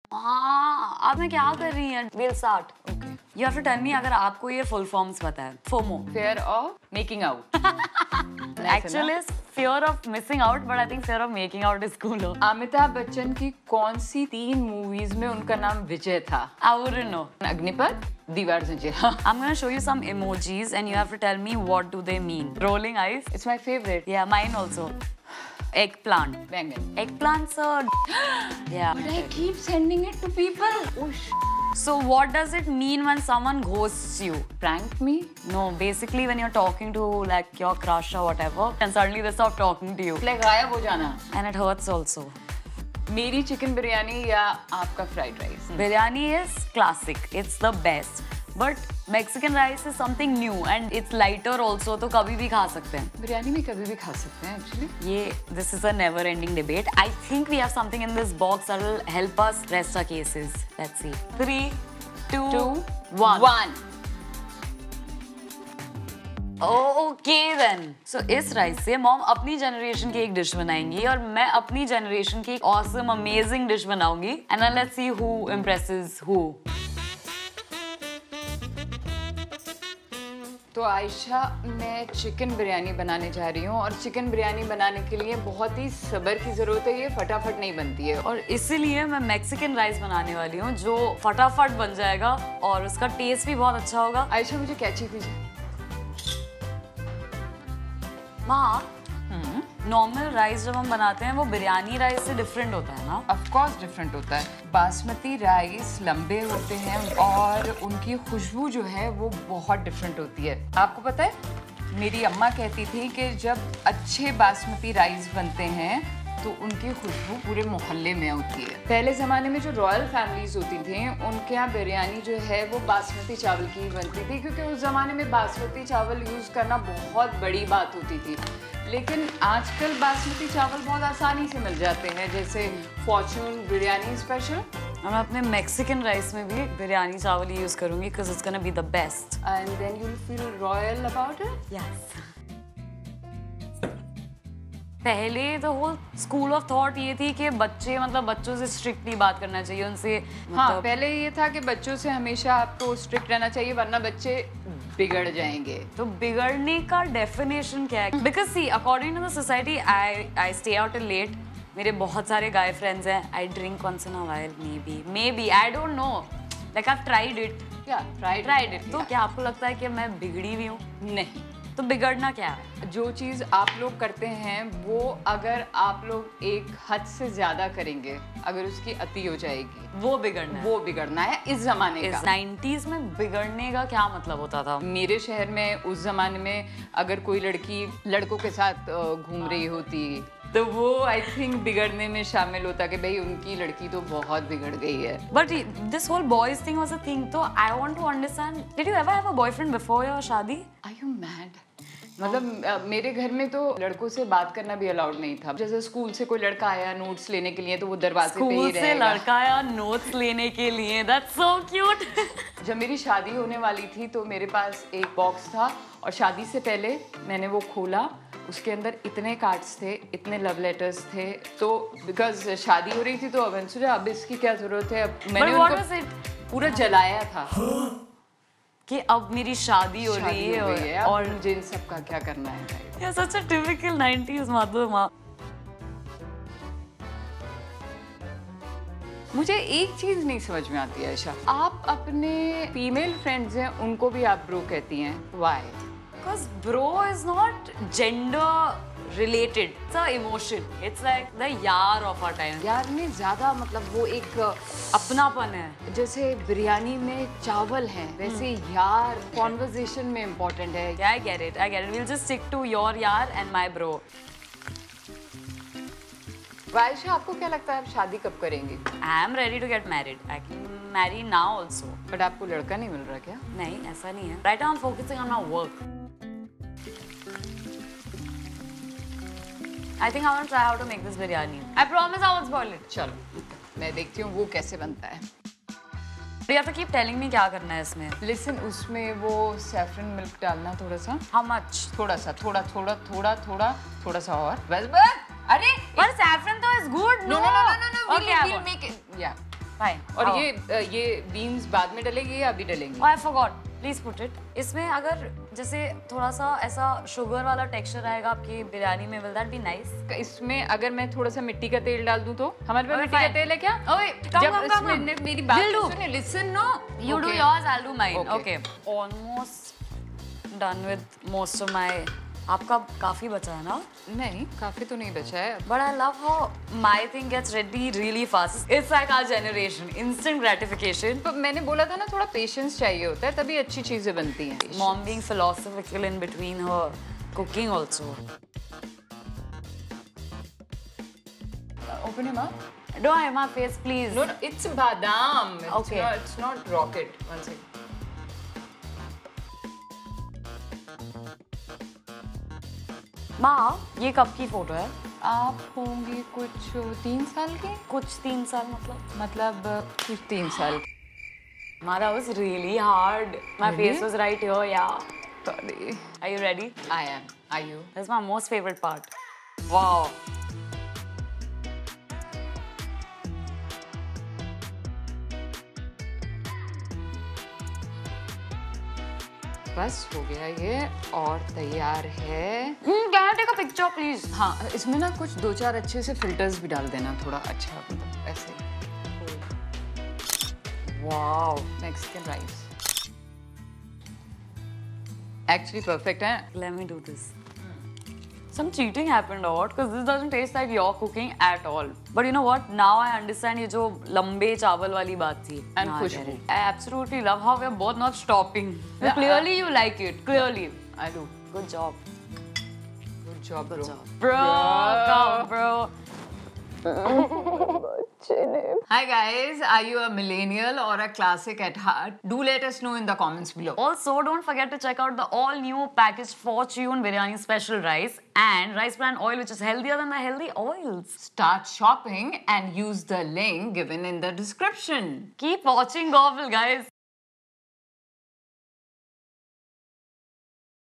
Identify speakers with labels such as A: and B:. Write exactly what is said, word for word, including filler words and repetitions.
A: हाँ, अब मैं क्या कर रही है? We'll start. Okay. You have to tell me अगर आपको ये full forms पता है. FOMO.
B: Fear of making out.
A: Actually, it's fear of missing out, but I think fear of making out is cooler.
B: Amitabh Bachchan की कौन सी तीन मूवीज में उनका नाम विजय था?
A: I wouldn't know.
B: अग्निपथ, दीवार जंजीर.
A: I'm gonna show you some emojis and you have to tell me what do they mean. Rolling eyes.
B: It's my favorite.
A: Yeah, mine also. Eggplant.
B: Bangan.
A: Eggplants are yeah.
B: But I keep sending it to people. Oh sh.
A: So what does it mean when someone ghosts you?
B: Prank me?
A: No, basically when you're talking to like your crush or whatever and suddenly they stop talking to you.
B: Like गायब हो जाना.
A: And it hurts also.
B: मेरी chicken biryani या आपका fried rice?
A: Biryani is classic. It's the best. But Mexican rice is something new and it's lighter also, तो कभी भी खा सकते हैं.
B: बिरयानी में कभी भी खा सकते हैं actually.
A: ये this is a never-ending debate. I think we have something in this box that will help us rest our cases. Let's see. Three, two,
B: Two,
A: one.
B: one.
A: Okay then. So इस rice से mom अपनी generation की एक dish बनाएंगी और मैं अपनी generation की एक awesome, amazing डिश बनाऊंगी. And then let's see who impresses who.
B: तो आयशा, मैं चिकन बिरयानी बनाने जा रही हूँ और चिकन बिरयानी बनाने के लिए बहुत ही सब्र की ज़रूरत है. ये फटाफट नहीं बनती है
A: और इसीलिए मैं मैक्सिकन राइस बनाने वाली हूँ जो फटाफट बन जाएगा और उसका टेस्ट भी बहुत अच्छा होगा.
B: आयशा, मुझे कैची दीजिए.
A: माँ, नॉर्मल राइस जब हम बनाते हैं वो बिरयानी राइस से डिफरेंट होता है ना?
B: ऑफ कोर्स डिफरेंट होता है. बासमती राइस लंबे होते हैं और उनकी खुशबू जो है वो बहुत डिफरेंट होती है. आपको पता है, मेरी अम्मा कहती थी कि जब अच्छे बासमती राइस बनते हैं तो उनकी खुशबू पूरे मोहल्ले में होती है. पहले ज़माने में जो रॉयल फैमिलीज होती थी उनके यहाँ बिरयानी जो है वो बासमती चावल की ही बनती थी, क्योंकि उस ज़माने में बासमती चावल यूज़ करना बहुत बड़ी बात होती थी. लेकिन आजकल बासमती चावल बहुत आसानी से मिल जाते हैं, जैसे फॉर्चून बिरयानी स्पेशल.
A: मैं अपने मैक्सिकन राइस में भी बिरयानी चावल यूज़ करूँगी because it's gonna be the best.
B: And then you'll feel royal about it.
A: Yes. पहले the whole school of thought ये थी कि बच्चे मतलब बच्चों से स्ट्रिक्टली बात करना चाहिए, उनसे मतलब...
B: हाँ, पहले ये था कि बच्चों से हमेशा आपको स्ट्रिक्ट रहना चाहिए वरना बच्चे बिगड़ जाएंगे.
A: तो बिगड़ने का डेफिनेशन क्या है? Because she according to the society I I stay out late. मेरे बहुत सारे गाय फ्रेंड्स हैं. I drink once in a while, maybe maybe I don't know, like I have tried it.
B: या tried
A: tried it. तो क्या आपको लगता है कि मैं बिगड़ी हुई हूँ?
B: नहीं.
A: तो बिगड़ना क्या है?
B: जो चीज़ आप लोग करते हैं वो अगर आप लोग एक हद से ज़्यादा करेंगे, अगर उसकी अति हो जाएगी,
A: वो बिगड़ना है.
B: वो बिगड़ना है इस ज़माने का.
A: नाइन्टीज़ में बिगड़ने का क्या मतलब होता था?
B: मेरे शहर में उस ज़माने में अगर कोई लड़की लड़कों के साथ घूम रही होती तो वो आई थिंक बिगड़ने में शामिल होता कि भाई उनकी लड़की तो बहुत बिगड़ गई है.
A: But this whole boys thing was a thing. तो I want to understand, did you ever have a boyfriend before your शादी?
B: Are you mad? मतलब uh, मेरे घर में तो लड़कों से बात करना भी अलाउड नहीं था. जैसे स्कूल से कोई लड़का आया नोट्स लेने के लिए तो वो दरवाजे पे ही रहेगा.
A: स्कूल से लड़का आया नोट्स लेने के लिए? That's so cute.
B: जब मेरी शादी होने वाली थी तो मेरे पास एक बॉक्स था और शादी से पहले मैंने वो खोला. उसके अंदर इतने कार्ड्स थे, इतने लव लेटर्स थे. तो बिकॉज शादी हो रही थी तो अब सोचा अब इसकी क्या जरूरत है. अब मैंने उनको पूरा जलाया था
A: कि अब मेरी शादी हो रही है और,
B: है, और मुझे इन सब का क्या करना है.
A: Yeah, such a typical nineties Madhur माँ.
B: मुझे एक चीज नहीं समझ में आती है आयशा, आप अपने फीमेल फ्रेंड्स हैं उनको भी आप ब्रो कहती हैं. Why?
A: Because bro is not gender related. It's a emotion. It's like the यार of our time.
B: यार में ज्यादा मतलब वो एक
A: अपनापन है.
B: जैसे बिरयानी में चावल है वैसे यार कॉन्वर्सेशन में इम्पोर्टेंट है.
A: Yeah, I get it. I get it. We'll just stick to your यार and my bro.
B: आयशा, आपको क्या लगता है आप शादी कब करेंगी?
A: I am ready to get married. I can marry now also.
B: But आपको लड़का नहीं मिल रहा क्या?
A: नहीं, ऐसा नहीं है. Right now I'm focusing on my work. I think I want to try how to make this biryani. I promise I won't spoil it.
B: चलो, मैं देखती हूँ वो कैसे बनता है.
A: You have to keep telling me क्या करना है इसमें.
B: Listen, उसमें वो saffron milk डालना थोड़ा सा.
A: How much?
B: थोड़ा सा, थोड़ा थोड़ा थोड़ा थोड़ा थोड़ा सा और. बस बस. अरे.
A: But saffron तो is good.
B: No no no no no. no.
A: Okay,
B: we'll, we'll make it. Yeah.
A: Fine.
B: और
A: Oh.
B: ये ये बीन्स बाद में डलेंगे या अभी डलेंगे?
A: Oh, I forgot. Please put it. इसमें अगर जैसे थोड़ा सा ऐसा शुगर वाला टेक्सचर आएगा आपकी बिरयानी में, will that be nice?
B: इसमें अगर मैं थोड़ा सा मिट्टी का तेल डाल दूं तो? हमारे पास
A: Okay,
B: मिट्टी का
A: fine.
B: तेल है क्या?
A: Okay, come,
B: जब
A: come, come,
B: इसमें
A: come.
B: मेरी बात
A: Will do.
B: सुनिए, listen no.
A: You do
B: Okay.
A: yours, I'll do mine.
B: Okay.
A: Okay. Almost done with most of my. आपका काफी बचा है ना?
B: नहीं, काफी तो नहीं बचा है.
A: But I love how my thing gets ready really fast. It's like our generation, instant gratification.
B: तो मैंने बोला था ना थोड़ा पेशेंस चाहिए होता है तभी अच्छी चीजें बनती हैं.
A: Mom being philosophical in between her cooking also.
B: Open your mouth.
A: Don't hide my face, please.
B: No, no, it's badam. It's
A: Okay.
B: Not, it's not rocket. One second.
A: माँ, ये कब की फोटो है?
B: आप होंगी कुछ तीन साल की?
A: कुछ तीन साल मतलब?
B: मतलब कुछ तीन साल.
A: Mara was really hard. My
B: Really?
A: face was right here, yeah.
B: Sorry.
A: Are you ready?
B: I am. Are you?
A: That's my most favorite part. Wow.
B: बस हो गया ये और तैयार है.
A: Mm, can I take a picture, please?
B: हाँ, इसमें ना कुछ दो चार अच्छे से फिल्टर्स भी डाल देना थोड़ा अच्छा मतलब ऐसे.
A: Wow.
B: Mexican rice. Actually perfect है.
A: Let me do this. Some cheating happened or what? Because this doesn't taste like your cooking at all. But you know what? Now I understand ये जो लंबे चावल वाली बात थी.
B: And
A: Nah, I
B: Khushboo.
A: get it. I absolutely love how we're both not stopping.
B: Yeah,
A: Clearly you like it. Clearly.
B: I do.
A: Good job.
B: Good job, bro.
A: Good job. Bro, come, bro.
B: Hi guys, are you a millennial or a classic at heart? Do let us know in the comments below.
A: Also, don't forget to check out the all-new packaged Fortune Biryani Special Rice and Rice Bran Oil, which is healthier than the healthy oils.
B: Start shopping and use the link given in the description.
A: Keep watching Gobble, guys.